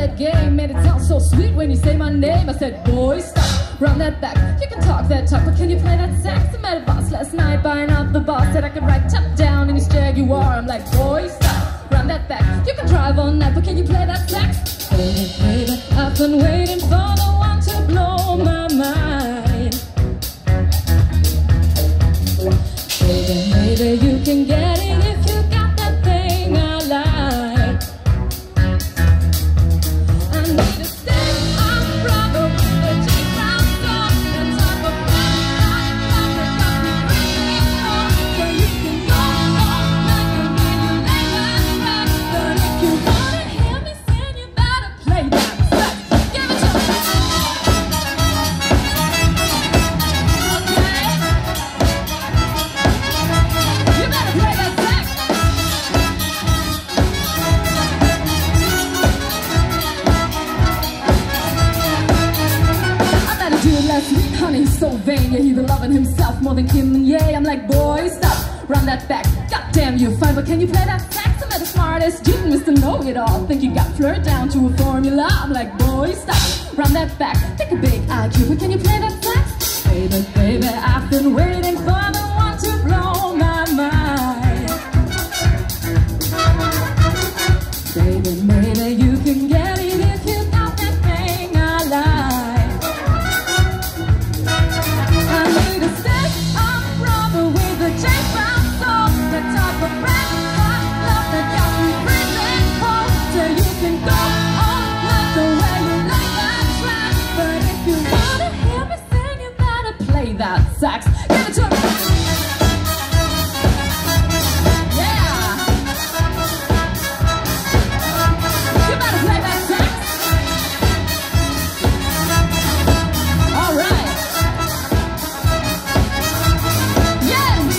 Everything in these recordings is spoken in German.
that game made it sound so sweet when you say my name. I said, boy, stop, run that back. You can talk that talk, but can you play that sax? I met a boss last night buying out the boss. Said I could ride top down in his Jaguar. I'm like, boy, stop, run that back. You can drive all night, but can you play that sax? Baby, baby, I've been waiting for the one to blow my mind. Baby, maybe you can get it if you got that thing I like. I need a stick of rubber with a J-Brown song and top of black rock that got me breathing on. So you can go on like a million late night track. But if you wanna hear me sing, you better play that sax. Give it to me. Okay. You better play that sax. I met a dude last week, honey, he's so vain. Yeah, he been loving himself more than Kim and Ye. I'm like, boy, stop, run that back. God damn, you're fine, but can you play that sax? I met the smartest dude, Mr. Know-It-All. Think you got flirt down to a formula. I'm like, boy, stop, run that back. Take a big IQ, but can you play that sax? Baby, baby, I've been waiting for the one to blow my mind. Baby, maybe you can get it if you got that thing I like. I need a stick of rubber with a J-Brown soul, the top of red hot love that got me breathing cold. So you can go on like the way you like that track. But if you wanna hear me sing, you better play that sax. Give it to me. Yeah. You better play that sax. All right. Yes.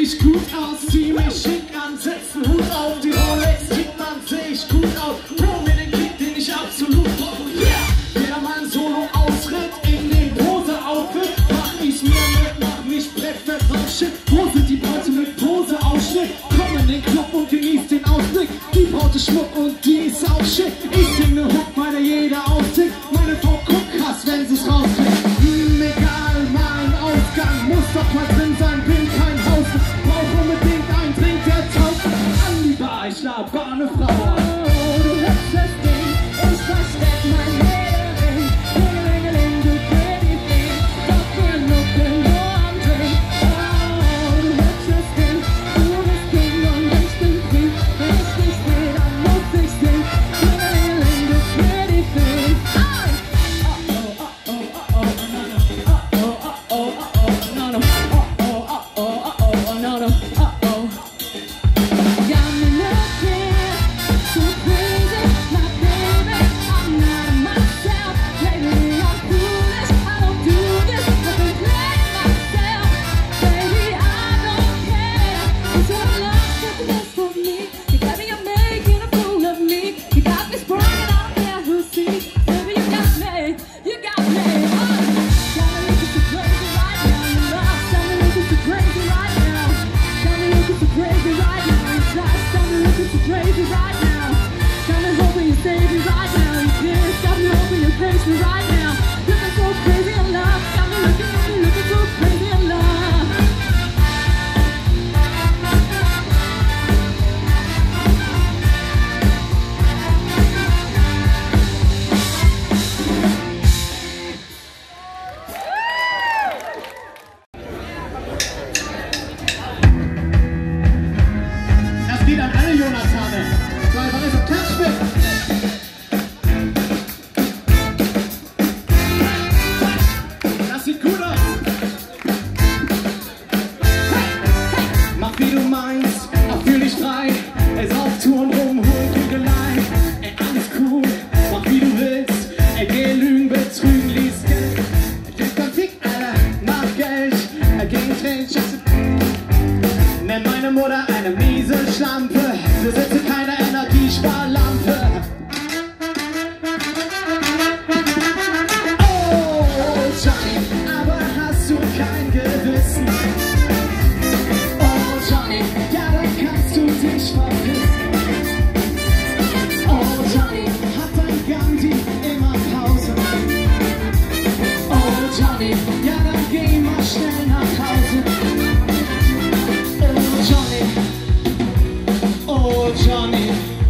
ich gut aus, zieh mich schick an, setz einen Hut auf, die Rolex kriegt man, seh ich gut aus. Bro, mir den Kick, den ich absolut brauche. Yeah! Jeder Mann solo ausritt in den Pose-Outfit. Mach ich mir mit, mach mich perfekt auf Shit. Wo sind die Braute mit Pose-Ausschnitt? Komm in den Club und genieß den Ausblick. Die Braute Schmuck und die ist auch shit. Ich sing ne Hook, meine jeder auftickt. Meine Frau guckt krass, wenn sie's rauskriegt. Egal, mein Ausgang muss doch mal drin sein, bin kein Haus. Brauch unbedingt einen Drink, der taugt. An die Bar, ich lab gar ne Frau. Oh, du hübsches Ding, ich versteck mein Leben. Klingelingeling, du pretty thing, doch genug nur am Drink. Oh, du hübsches Ding, du bist King und ich bin Queen. Wenn ich dich seh, dann muss ich singen. Klingelingeling, du pretty thing. Nenn meine Mutter eine miese Schlampe, besitze keine Energiesparlampe. Oh, Johnny, aber hast du kein Gewissen? Oh, Johnny, ja, dann kannst du dich verpissen. Oh, Johnny, hat dein Gandhi immer Pause? Oh, Johnny, ja, dann geh mal schnell nach Hause. Oh, Johnny.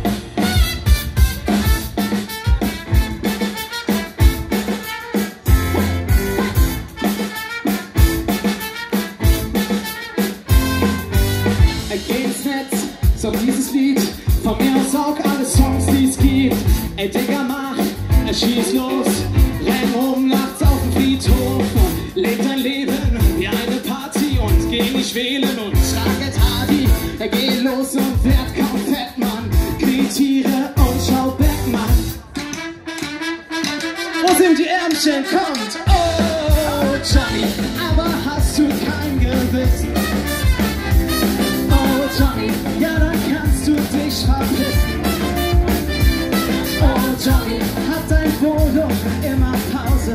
Geh ins Netz, song dieses Lied. Von mir aus saug alle Songs, die es gibt. Ey, Digga, mach, schieß los. Renn rum nachts auf dem Friedhof. Leb dein Leben wie eine Party und geh nicht wählen und schlag et Hardy. Geh los und werd kaum fett, Mann. Kritiere und schau weg, Mann. Wo sind die Ärmchen? Kommt! Oh, Johnny, aber hast du kein Gewissen? Oh, Johnny, ja, dann kannst du dich verpissen. Oh, Johnny, hat dein Polo immer Pause?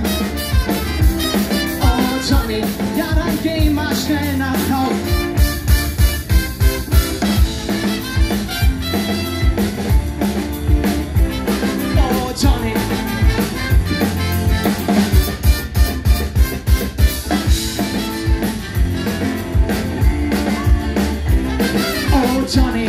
Oh, Johnny, ja, dann geh mal schnell nach Hause. Johnny.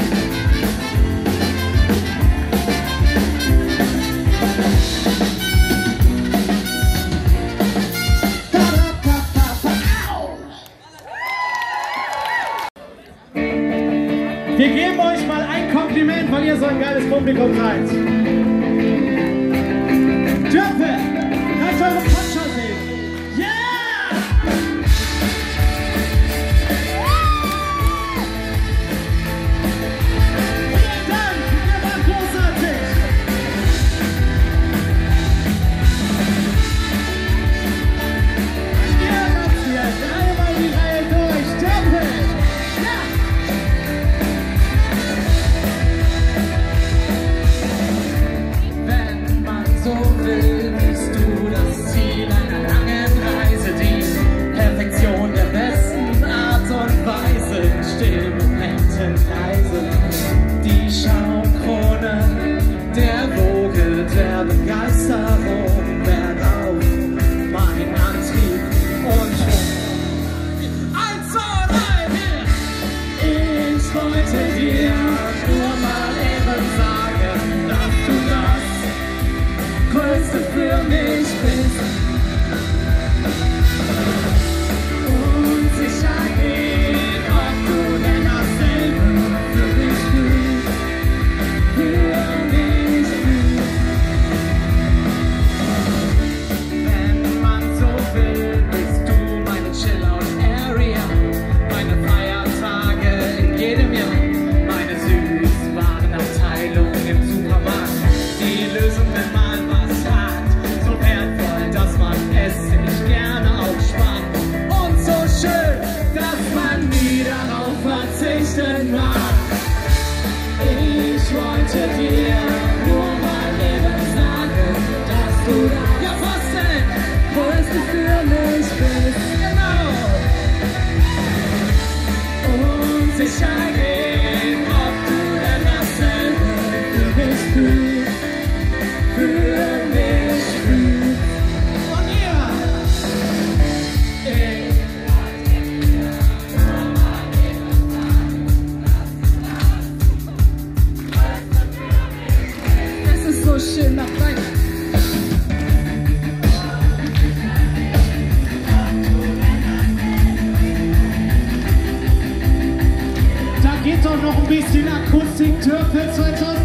Wir geben euch mal ein Kompliment, weil ihr so ein geiles Publikum seid. Dürfe, lasst eure Patscher sehen. Yeah! Vielen Dank, ihr wart großartig. Ihr macht's jetzt einmal die Reihe durch. Dürfe! Ja! noch ein bisschen Akustik, Türke 2000.